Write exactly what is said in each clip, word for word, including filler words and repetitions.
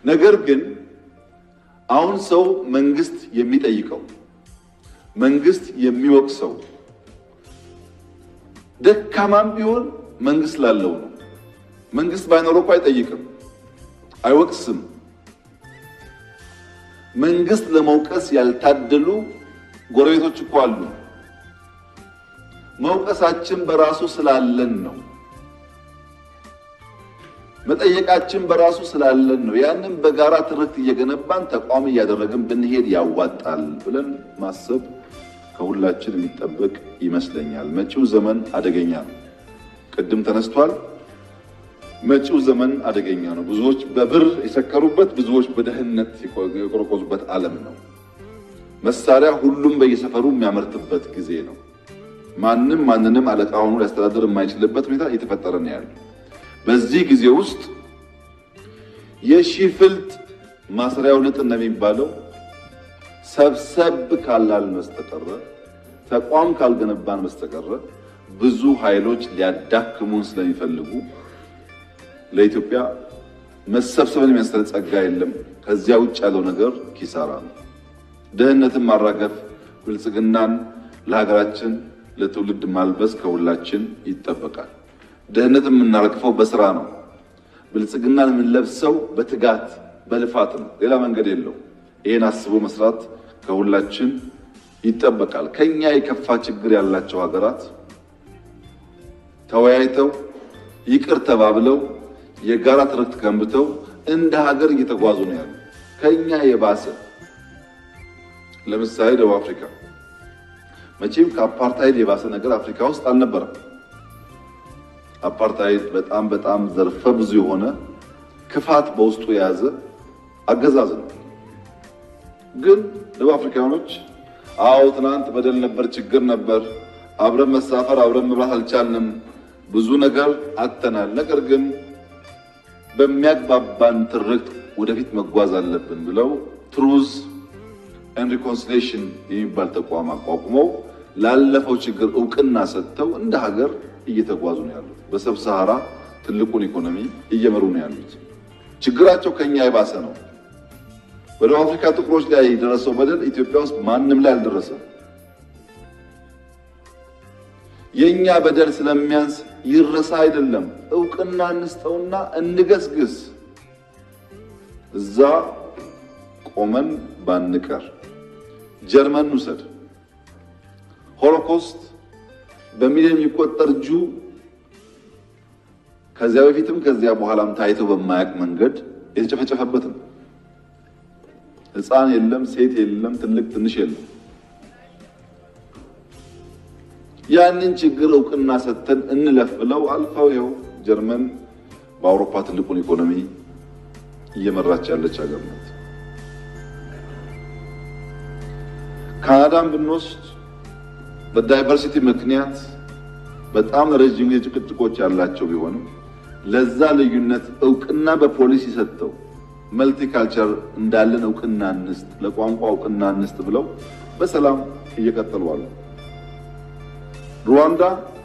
ነገር ግን አሁን ሰው መንግስት የሚጠይቀው መንግስት የሚወቅሰው ደካማም ቢሆን መንግስት ላለው ነው። መንግስት ባይኖረው እኮ አይጠይቅም፣ አይወቅስም። መንግስት ለመውቀስ ያልታደሉ ጎረቤቶች እኮ አሉ። መውቀሳችን በራሱ ስላለን ነው። መጠየቃችን በራሱ ስላለን ነው። ያንን በጋራ ትርክት እየገነባን ተቋም እያደረግን ብንሄድ ያዋጣል ብለን ማሰብ ከሁላችን የሚጠበቅ ይመስለኛል። መጪው ዘመን አደገኛ ነው። ቅድም ተነስቷል። መጪው ዘመን አደገኛ ነው። ብዙዎች በብር የሰከሩበት፣ ብዙዎች በደህንነት የቆረቆዙበት ዓለም ነው። መሳሪያ ሁሉም በየሰፈሩ የሚያመርትበት ጊዜ ነው። ማንም ማንንም አለቃ ሆኖ ሊያስተዳድር የማይችልበት ሁኔታ እየተፈጠረ ነው ያለው። በዚህ ጊዜ ውስጥ የሺፍልጥ ማስሪያው ልጥ እንደሚባለው ሰብሰብ ካላል በስተቀር ተቋም ካልገነባን በስተቀር ብዙ ኃይሎች ሊያዳክሙን ስለሚፈልጉ ለኢትዮጵያ መሰብሰብን የሚያስችል ጸጋ የለም። ከዚያ ውጭ ያለው ነገር ኪሳራ ነው። ደህንነትን ማራገፍ፣ ብልጽግናን ለሀገራችን ለትውልድ ማልበስ ከሁላችን ይጠበቃል። ደህንነትን የምናረግፈው በስራ ነው። ብልጽግናን የምንለብሰው በትጋት በልፋት ነው። ሌላ መንገድ የለው። ይሄን አስቦ መስራት ከሁላችን ይጠበቃል። ከኛ የከፋ ችግር ያላቸው ሀገራት ተወያይተው ይቅር ተባብለው የጋራ ትርክት ገንብተው እንደ ሀገር እየተጓዙ ነው ያሉ። ከኛ የባሰ ለምሳሌ ደቡብ አፍሪካ መቼም ከአፓርታይድ የባሰ ነገር አፍሪካ ውስጥ አልነበረም። አፓርታይድ በጣም በጣም ዘርፈ ብዙ የሆነ ክፋት በውስጡ የያዘ አገዛዝ ነው። ግን ደቡብ አፍሪካኖች አዎ ትናንት በደል ነበር፣ ችግር ነበር፣ አብረን መሳፈር አብረን መብላት አልቻልንም፣ ብዙ ነገር አጥተናል፣ ነገር ግን በሚያግባባን ትርክት ወደፊት መጓዝ አለብን ብለው ትሩዝ ኤንድ ሪኮንሲሊየሽን የሚባል ተቋም አቋቁመው ላለፈው ችግር እውቅና ሰጥተው እንደ ሀገር እየተጓዙ ነው ያሉት። በሰብ ሰሃራ ትልቁን ኢኮኖሚ እየመሩ ነው ያሉት። ችግራቸው ከኛ የባሰ ነው። በደቡብ አፍሪካ ጥቁሮች ላይ የደረሰው በደል ኢትዮጵያ ውስጥ ማንም ላይ አልደረሰም። የኛ በደል ስለሚያንስ ይረሳ አይደለም፣ እውቅና እንስጠውና እንገስግስ። እዛ ቆመን ባንቀር። ጀርመን ውሰድ። ሆሎኮስት በሚሊዮን የሚቆጠር ጁ ከዚያ በፊትም ከዚያ በኋላም ታይቶ በማያውቅ መንገድ የተጨፈጨፈበት ነው። ሕፃን የለም፣ ሴት የለም፣ ትልቅ ትንሽ የለም። ያንን ችግር እውቅና ሰጥተን እንለፍ ብለው አልፈው ይኸው ጀርመን በአውሮፓ ትልቁን ኢኮኖሚ እየመራች ያለች ሀገር ናት። ካናዳን ብንወስድ በዳይቨርሲቲ ምክንያት በጣም ረጅም ጭቅጭቆች ያላቸው ቢሆንም ለዛ ልዩነት እውቅና በፖሊሲ ሰጥተው መልቲካልቸር እንዳለን እውቅና እንስጥ፣ ለቋንቋ እውቅና እንስጥ ብለው በሰላም እየቀጠሉ አሉ። ሩዋንዳ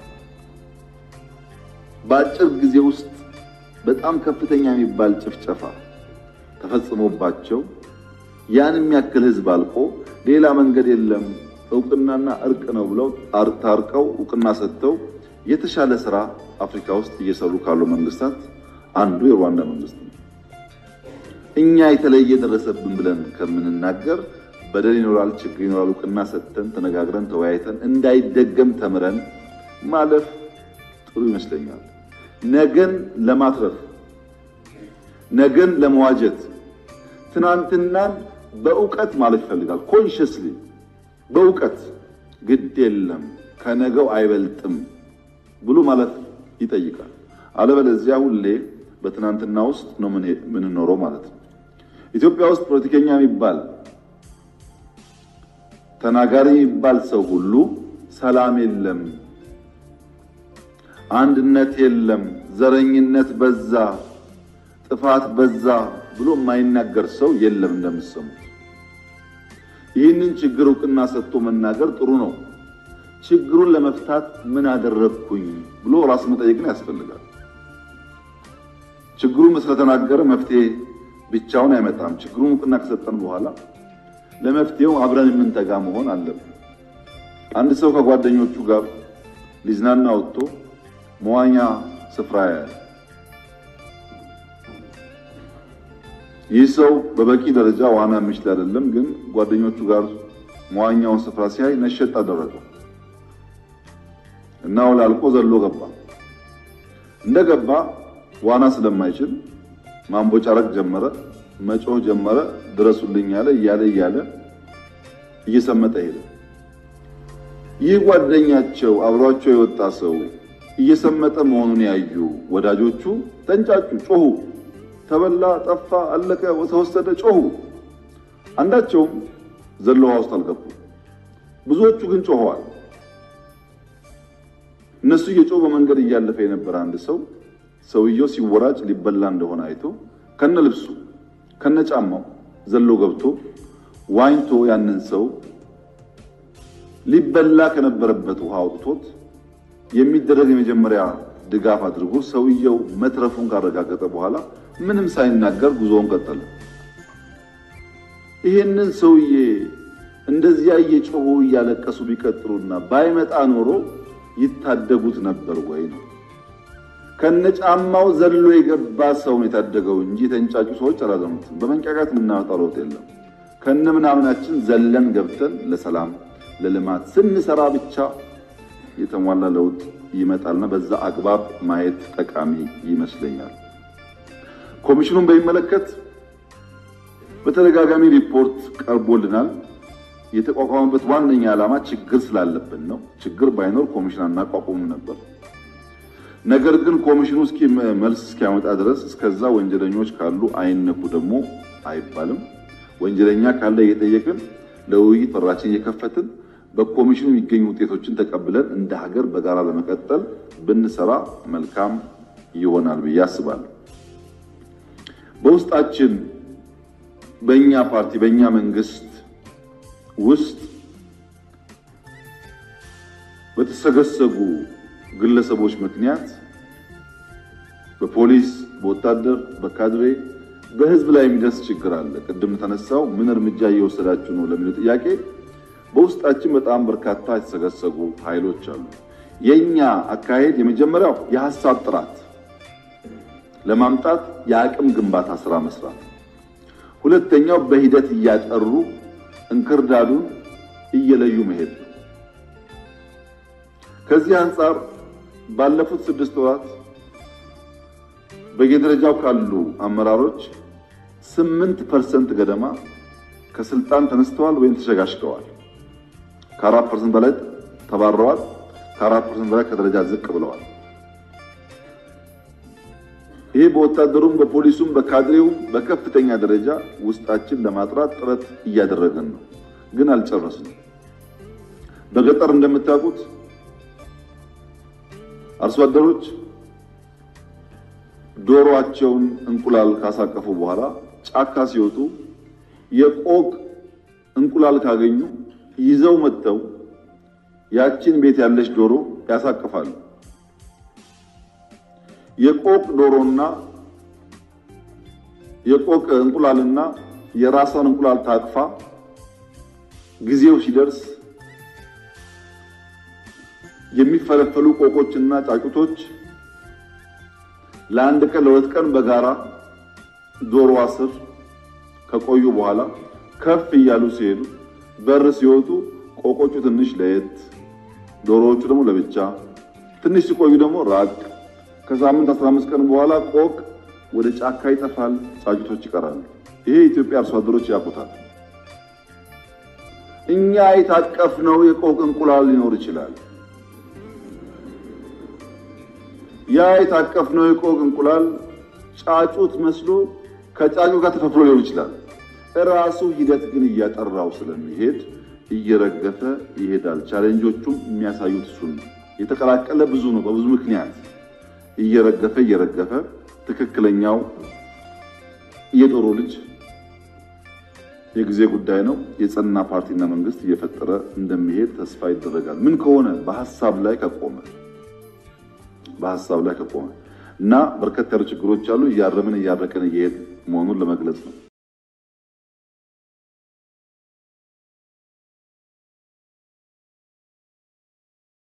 በአጭር ጊዜ ውስጥ በጣም ከፍተኛ የሚባል ጭፍጨፋ ተፈጽሞባቸው ያን የሚያክል ህዝብ አልቆ ሌላ መንገድ የለም እውቅናና እርቅ ነው ብለው አርታርቀው እውቅና ሰጥተው የተሻለ ስራ አፍሪካ ውስጥ እየሰሩ ካሉ መንግስታት አንዱ የሩዋንዳ መንግስት ነው። እኛ የተለየ ደረሰብን ብለን ከምንናገር በደል ይኖራል፣ ችግር ይኖራል፣ እውቅና ሰጥተን ተነጋግረን ተወያይተን እንዳይደገም ተምረን ማለፍ ጥሩ ይመስለኛል። ነገን ለማትረፍ ነገን ለመዋጀት ትናንትናን በእውቀት ማለት ይፈልጋል። ኮንሽስሊ በእውቀት ግድ የለም ከነገው አይበልጥም ብሎ ማለት ይጠይቃል። አለበለዚያ ሁሌ በትናንትና ውስጥ ነው ምን ኖረው ማለት ነው። ኢትዮጵያ ውስጥ ፖለቲከኛ የሚባል ተናጋሪ የሚባል ሰው ሁሉ ሰላም የለም፣ አንድነት የለም፣ ዘረኝነት በዛ፣ ጥፋት በዛ ብሎ የማይናገር ሰው የለም እንደምትሰሙት። ይህንን ችግር እውቅና ሰጥቶ መናገር ጥሩ ነው። ችግሩን ለመፍታት ምን አደረግኩኝ ብሎ ራስ መጠየቅን ያስፈልጋል። ችግሩን ስለተናገረ መፍትሄ ብቻውን አይመጣም። ችግሩን እውቅና ከሰጠን በኋላ ለመፍትሄው አብረን የምንተጋ መሆን አለብን። አንድ ሰው ከጓደኞቹ ጋር ሊዝናና ወጥቶ መዋኛ ስፍራ ያያል። ይህ ሰው በበቂ ደረጃ ዋና የሚችል አይደለም፣ ግን ጓደኞቹ ጋር መዋኛውን ስፍራ ሲያይ ነሸጥ አደረገው እና ወላልቆ ዘሎ ገባ። እንደገባ ዋና ስለማይችል ማንቦጫረቅ ጀመረ፣ መጮህ ጀመረ። ድረሱልኝ ያለ እያለ እያለ እየሰመጠ ሄደ። ይህ ጓደኛቸው አብሯቸው የወጣ ሰው እየሰመጠ መሆኑን ያዩ ወዳጆቹ ተንጫጩ፣ ጮሁ። ተበላ፣ ጠፋ፣ አለቀ፣ ተወሰደ፣ ጮሁ። አንዳቸውም ዘሎ ውሃ ውስጥ አልገቡ። ብዙዎቹ ግን ጮኸዋል። እነሱ እየጮሁ በመንገድ እያለፈ የነበረ አንድ ሰው ሰውየው ሲወራጭ ሊበላ እንደሆነ አይቶ ከነ ልብሱ ከነ ጫማው ዘሎ ገብቶ ዋኝቶ ያንን ሰው ሊበላ ከነበረበት ውሃ አውጥቶት የሚደረግ የመጀመሪያ ድጋፍ አድርጎ ሰውየው መትረፉን ካረጋገጠ በኋላ ምንም ሳይናገር ጉዞውን ቀጠለ። ይሄንን ሰውዬ እንደዚያ እየጮሁ እያለቀሱ ቢቀጥሉና ባይመጣ ኖሮ ይታደጉት ነበር ወይ ነው? ከነጫማው ዘሎ የገባ ሰው ነው የታደገው እንጂ ተንጫጩ ሰዎች አላዘኑትም። በመንጫጫት የምናወጣው ለውጥ የለም። ከነምናምናችን ዘለን ገብተን ለሰላም ለልማት ስንሰራ ብቻ የተሟላ ለውጥ ይመጣልና በዛ አግባብ ማየት ጠቃሚ ይመስለኛል። ኮሚሽኑን በሚመለከት በተደጋጋሚ ሪፖርት ቀርቦልናል። የተቋቋመበት ዋነኛ ዓላማ ችግር ስላለብን ነው። ችግር ባይኖር ኮሚሽን አናቋቁምም ነበር። ነገር ግን ኮሚሽኑ እስኪ መልስ እስኪያመጣ ድረስ እስከዛ ወንጀለኞች ካሉ አይነኩ ደግሞ አይባልም። ወንጀለኛ ካለ እየጠየቅን ለውይይት በራችን እየከፈትን በኮሚሽኑ የሚገኙ ውጤቶችን ተቀብለን እንደ ሀገር በጋራ ለመቀጠል ብንሰራ መልካም ይሆናል ብዬ አስባለሁ። በውስጣችን በእኛ ፓርቲ በእኛ መንግስት ውስጥ በተሰገሰጉ ግለሰቦች ምክንያት በፖሊስ፣ በወታደር፣ በካድሬ በህዝብ ላይ የሚደርስ ችግር አለ። ቅድም ተነሳው ምን እርምጃ እየወሰዳችሁ ነው ለሚለው ጥያቄ በውስጣችን በጣም በርካታ የተሰገሰጉ ኃይሎች አሉ። የኛ አካሄድ የመጀመሪያው የሐሳብ ጥራት ለማምጣት የአቅም ግንባታ ስራ መስራት፣ ሁለተኛው በሂደት እያጠሩ እንክርዳዱን እየለዩ መሄድ ነው። ከዚህ አንፃር ባለፉት ስድስት ወራት በየደረጃው ካሉ አመራሮች ስምንት ፐርሰንት ገደማ ከስልጣን ተነስተዋል ወይም ተሸጋሽገዋል። ከአራት ፐርሰንት በላይ ተባረዋል። ከአራት ፐርሰንት በላይ ከደረጃ ዝቅ ብለዋል። ይሄ በወታደሩም በፖሊሱም በካድሬውም በከፍተኛ ደረጃ ውስጣችን ለማጥራት ጥረት እያደረገን ነው፣ ግን አልጨረስንም። በገጠር እንደምታውቁት አርሶ አደሮች ዶሮአቸውን እንቁላል ካሳቀፉ በኋላ ጫካ ሲወጡ የቆቅ እንቁላል ካገኙ ይዘው መጥተው ያቺን ቤት ያለች ዶሮ ያሳቅፋሉ። የቆቅ ዶሮና የቆቅ እንቁላልና የራሷን እንቁላል ታቅፋ ጊዜው ሲደርስ የሚፈለፈሉ ቆቆችና ጫጩቶች ለአንድ ቀን ለሁለት ቀን በጋራ ዶሮዋ ስር ከቆዩ በኋላ ከፍ እያሉ ሲሄዱ በር ሲወጡ ቆቆቹ ትንሽ ለየት፣ ዶሮዎቹ ደግሞ ለብቻ፣ ትንሽ ሲቆዩ ደግሞ ራቅ። ከሳምንት አስራ አምስት ቀን በኋላ ቆቅ ወደ ጫካ ይጠፋል፣ ጫጩቶች ይቀራሉ። ይሄ ኢትዮጵያ አርሶ አደሮች ያውቁታል። እኛ የታቀፍነው የቆቅ እንቁላል ሊኖር ይችላል። ያ የታቀፍነው የቆቅ እንቁላል ጫጩት መስሎ ከጫጩት ጋር ተፈፍሎ ሊሆን ይችላል። ራሱ ሂደት ግን እያጠራው ስለሚሄድ እየረገፈ ይሄዳል። ቻሌንጆቹም የሚያሳዩት እሱን ነው። የተቀላቀለ ብዙ ነው። በብዙ ምክንያት እየረገፈ እየረገፈ ትክክለኛው የዶሮ ልጅ የጊዜ ጉዳይ ነው። የጸና ፓርቲና መንግስት እየፈጠረ እንደሚሄድ ተስፋ ይደረጋል። ምን ከሆነ በሐሳብ ላይ ከቆመ በሐሳብ ላይ ከቆመ እና በርከት ያሉ ችግሮች አሉ። እያረምን እያረቀን እየሄድ መሆኑን ለመግለጽ ነው።